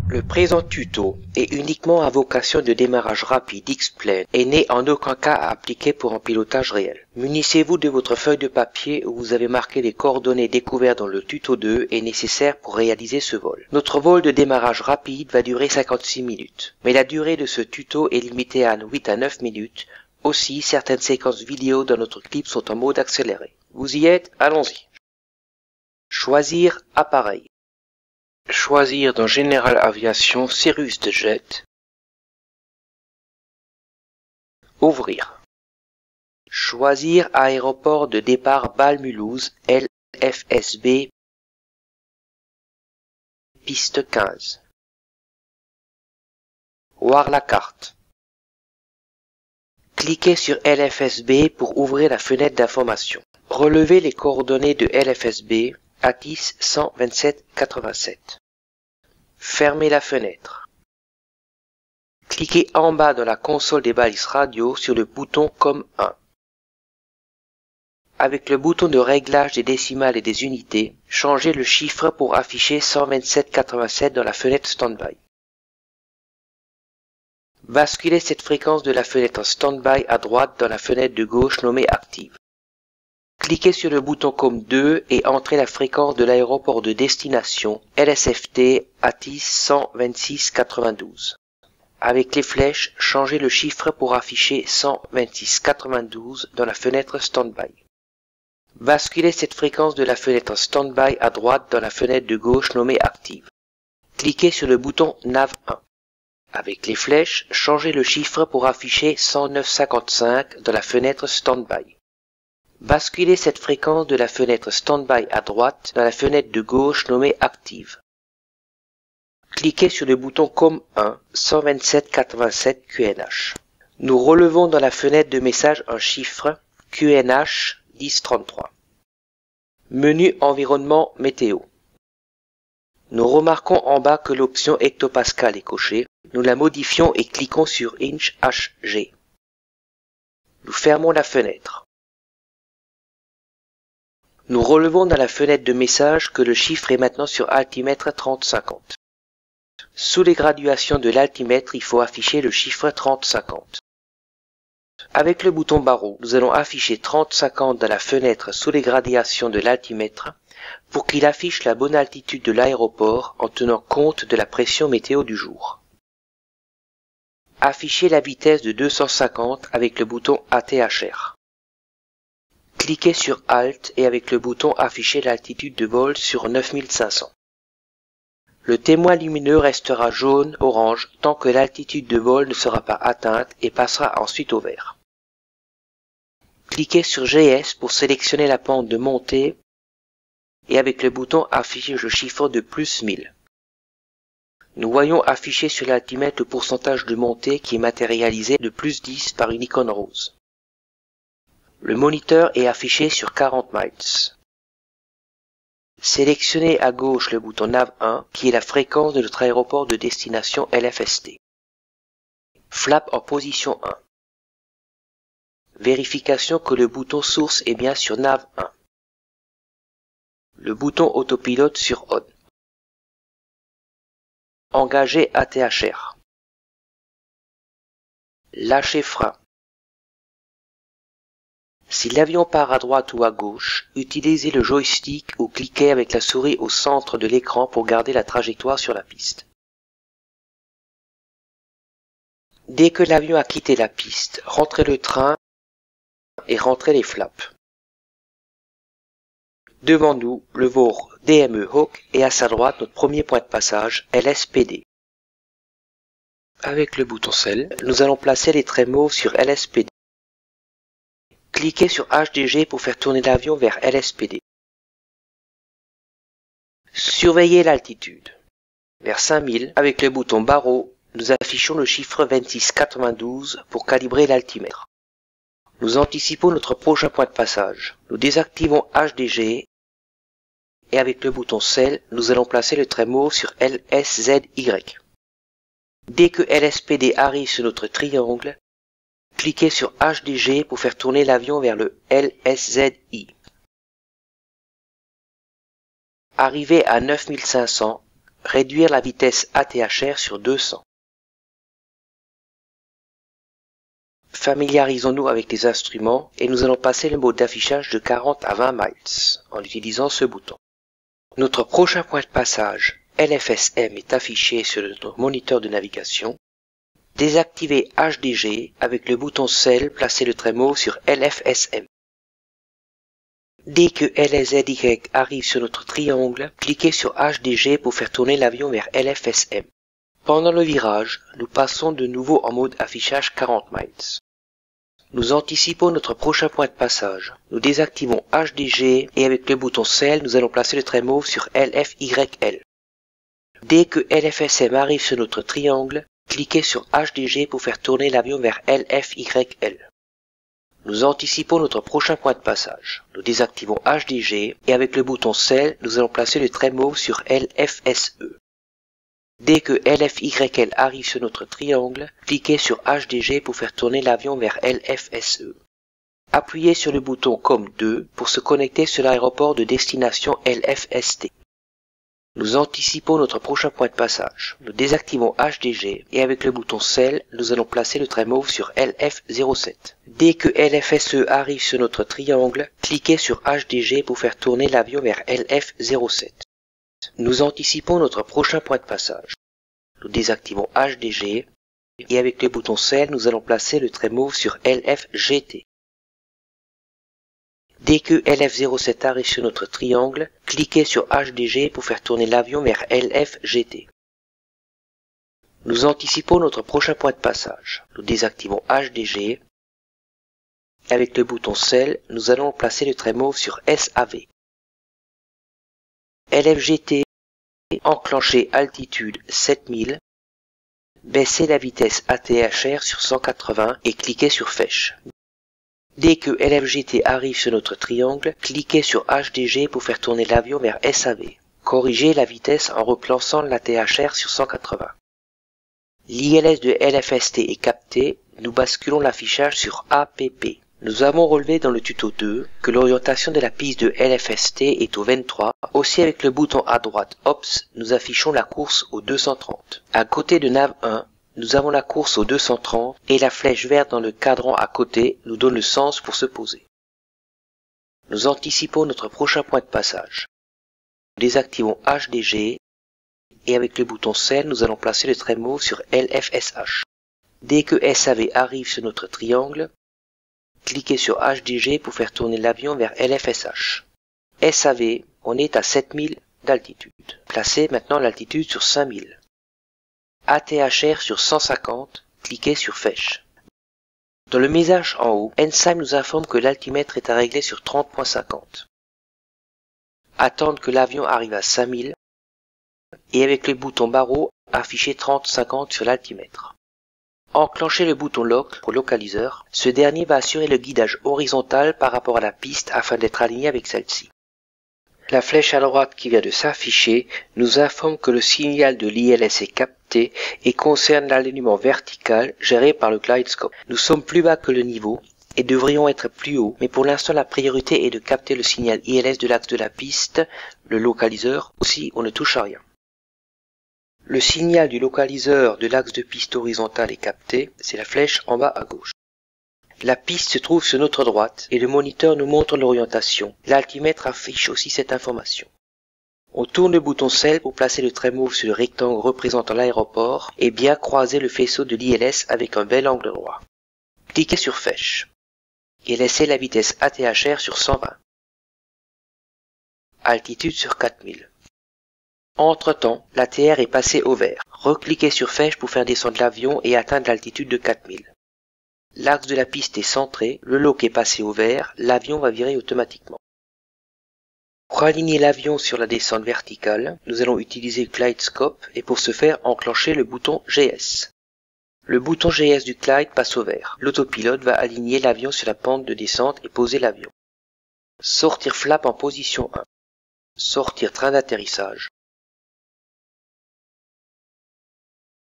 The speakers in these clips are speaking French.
Le présent tuto est uniquement à vocation de démarrage rapide X-Plane et n'est en aucun cas à appliquer pour un pilotage réel. Munissez-vous de votre feuille de papier où vous avez marqué les coordonnées découvertes dans le tuto 2 et nécessaires pour réaliser ce vol. Notre vol de démarrage rapide va durer 56 minutes, mais la durée de ce tuto est limitée à 8 à 9 minutes. Aussi, certaines séquences vidéo dans notre clip sont en mode accéléré. Vous y êtes? Allons-y. Choisir appareil. Choisir dans General Aviation Cirrus de Jet. Ouvrir. Choisir aéroport de départ Bâle-Mulhouse, LFSB, piste 15. Voir la carte. Cliquez sur LFSB pour ouvrir la fenêtre d'information. Relevez les coordonnées de LFSB, ATIS 12787. Fermez la fenêtre. Cliquez en bas dans la console des balises radio sur le bouton COM 1. Avec le bouton de réglage des décimales et des unités, changez le chiffre pour afficher 12787 dans la fenêtre Standby. Basculez cette fréquence de la fenêtre en Standby à droite dans la fenêtre de gauche nommée Active. Cliquez sur le bouton COM 2 et entrez la fréquence de l'aéroport de destination LSFT ATIS 12692. Avec les flèches, changez le chiffre pour afficher 12692 dans la fenêtre Standby. Basculez cette fréquence de la fenêtre en Standby à droite dans la fenêtre de gauche nommée Active. Cliquez sur le bouton NAV 1. Avec les flèches, changez le chiffre pour afficher 10955 dans la fenêtre Standby. Basculez cette fréquence de la fenêtre Standby à droite dans la fenêtre de gauche nommée Active. Cliquez sur le bouton COM 1 12787 QNH. Nous relevons dans la fenêtre de message un chiffre QNH 1033. Menu environnement météo. Nous remarquons en bas que l'option hectopascal est cochée. Nous la modifions et cliquons sur Inch HG. Nous fermons la fenêtre. Nous relevons dans la fenêtre de message que le chiffre est maintenant sur altimètre 3050. Sous les graduations de l'altimètre, il faut afficher le chiffre 3050. Avec le bouton barreau, nous allons afficher 3050 dans la fenêtre sous les graduations de l'altimètre pour qu'il affiche la bonne altitude de l'aéroport en tenant compte de la pression météo du jour. Affichez la vitesse de 250 avec le bouton ATHR. Cliquez sur Alt et avec le bouton afficher l'altitude de vol sur 9500. Le témoin lumineux restera jaune-orange tant que l'altitude de vol ne sera pas atteinte et passera ensuite au vert. Cliquez sur GS pour sélectionner la pente de montée et avec le bouton afficher le chiffre de plus 1000. Nous voyons afficher sur l'altimètre le pourcentage de montée qui est matérialisé de plus 10 par une icône rose. Le moniteur est affiché sur 40 miles. Sélectionnez à gauche le bouton NAV 1 qui est la fréquence de notre aéroport de destination LFST. Flap en position 1. Vérification que le bouton source est bien sur NAV 1. Le bouton autopilote sur ON. Engager ATHR. Lâcher frein. Si l'avion part à droite ou à gauche, utilisez le joystick ou cliquez avec la souris au centre de l'écran pour garder la trajectoire sur la piste. Dès que l'avion a quitté la piste, rentrez le train et rentrez les flaps. Devant nous, le vol DME Hawk et à sa droite notre premier point de passage, LSPD. Avec le bouton Cell, nous allons placer les traits mauves sur LSPD. Cliquez sur HDG pour faire tourner l'avion vers LSPD. Surveillez l'altitude. Vers 5000, avec le bouton barreau, nous affichons le chiffre 2692 pour calibrer l'altimètre. Nous anticipons notre prochain point de passage. Nous désactivons HDG et avec le bouton Cell, nous allons placer le trait mauve sur LSZY. Dès que LSPD arrive sur notre triangle, cliquez sur HDG pour faire tourner l'avion vers le LSZI. Arrivé à 9500, Réduire la vitesse ATHR sur 200. Familiarisons-nous avec les instruments et nous allons passer le mode d'affichage de 40 à 20 miles en utilisant ce bouton. Notre prochain point de passage, LFSM, est affiché sur notre moniteur de navigation. Désactivez HDG avec le bouton Cell, placez le trémot sur LFSM. Dès que LSZY arrive sur notre triangle, cliquez sur HDG pour faire tourner l'avion vers LFSM. Pendant le virage, nous passons de nouveau en mode affichage 40 miles. Nous anticipons notre prochain point de passage. Nous désactivons HDG et avec le bouton Cell, nous allons placer le trémot sur LFYL. Dès que LFSM arrive sur notre triangle, cliquez sur HDG pour faire tourner l'avion vers LFYL. Nous anticipons notre prochain point de passage. Nous désactivons HDG et avec le bouton Cell, nous allons placer le trémot sur LFSE. Dès que LFYL arrive sur notre triangle, cliquez sur HDG pour faire tourner l'avion vers LFSE. Appuyez sur le bouton COM2 pour se connecter sur l'aéroport de destination LFST. Nous anticipons notre prochain point de passage. Nous désactivons HDG et avec le bouton Cell, nous allons placer le trémot sur LF07. Dès que LFSE arrive sur notre triangle, cliquez sur HDG pour faire tourner l'avion vers LF07. Nous anticipons notre prochain point de passage. Nous désactivons HDG et avec le bouton Cell, nous allons placer le trémot sur LFGT. Dès que LF07 arrive sur notre triangle, cliquez sur HDG pour faire tourner l'avion vers LFGT. Nous anticipons notre prochain point de passage. Nous désactivons HDG. Avec le bouton Cell, nous allons placer le trémot sur SAV. LFGT, enclenchez altitude 7000. Baissez la vitesse ATHR sur 180 et cliquez sur Fèche. Dès que LFGT arrive sur notre triangle, cliquez sur HDG pour faire tourner l'avion vers SAV. Corrigez la vitesse en replaçant la THR sur 180. L'ILS de LFST est capté, nous basculons l'affichage sur APP. Nous avons relevé dans le tuto 2 que l'orientation de la piste de LFST est au 23. Aussi avec le bouton à droite OPS, nous affichons la course au 230. À côté de nav 1, nous avons la course au 230 et la flèche verte dans le cadran à côté nous donne le sens pour se poser. Nous anticipons notre prochain point de passage. Nous désactivons HDG et avec le bouton Cell, nous allons placer le trémot sur LFSH. Dès que SAV arrive sur notre triangle, cliquez sur HDG pour faire tourner l'avion vers LFSH. SAV, on est à 7000 d'altitude. Placez maintenant l'altitude sur 5000. ATHR sur 150, cliquez sur Fèche. Dans le message en haut, Ensign nous informe que l'altimètre est à régler sur 30.50. Attendre que l'avion arrive à 5000 et avec le bouton barreau, afficher 30.50 sur l'altimètre. Enclenchez le bouton Lock pour localiseur. Ce dernier va assurer le guidage horizontal par rapport à la piste afin d'être aligné avec celle-ci. La flèche à droite qui vient de s'afficher nous informe que le signal de l'ILS est capté et concerne l'alignement vertical géré par le GlideScope. Nous sommes plus bas que le niveau et devrions être plus haut, mais pour l'instant la priorité est de capter le signal ILS de l'axe de la piste, le localiseur, aussi on ne touche à rien. Le signal du localiseur de l'axe de piste horizontal est capté, c'est la flèche en bas à gauche. La piste se trouve sur notre droite et le moniteur nous montre l'orientation. L'altimètre affiche aussi cette information. On tourne le bouton Cell pour placer le trémot sur le rectangle représentant l'aéroport et bien croiser le faisceau de l'ILS avec un bel angle droit. Cliquez sur Fèche et laissez la vitesse ATHR sur 120. Altitude sur 4000. Entre-temps, la TR est passée au vert. Recliquez sur Fèche pour faire descendre l'avion et atteindre l'altitude de 4000. L'axe de la piste est centré, le lock est passé au vert, l'avion va virer automatiquement. Pour aligner l'avion sur la descente verticale, nous allons utiliser GlideScope et pour ce faire enclencher le bouton GS. Le bouton GS du Glide passe au vert. L'autopilote va aligner l'avion sur la pente de descente et poser l'avion. Sortir flap en position 1. Sortir train d'atterrissage.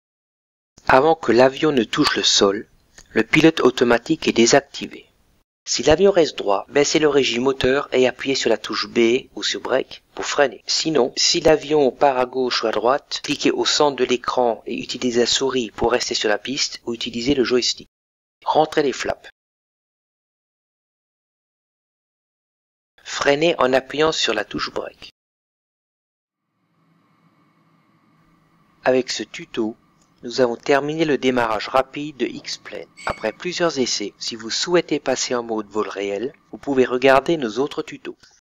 Avant que l'avion ne touche le sol, le pilote automatique est désactivé. Si l'avion reste droit, baissez le régime moteur et appuyez sur la touche B ou sur Break pour freiner. Sinon, si l'avion part à gauche ou à droite, cliquez au centre de l'écran et utilisez la souris pour rester sur la piste ou utilisez le joystick. Rentrez les flaps. Freinez en appuyant sur la touche Break. Avec ce tuto, nous avons terminé le démarrage rapide de X-Plane. Après plusieurs essais, si vous souhaitez passer en mode vol réel, vous pouvez regarder nos autres tutos.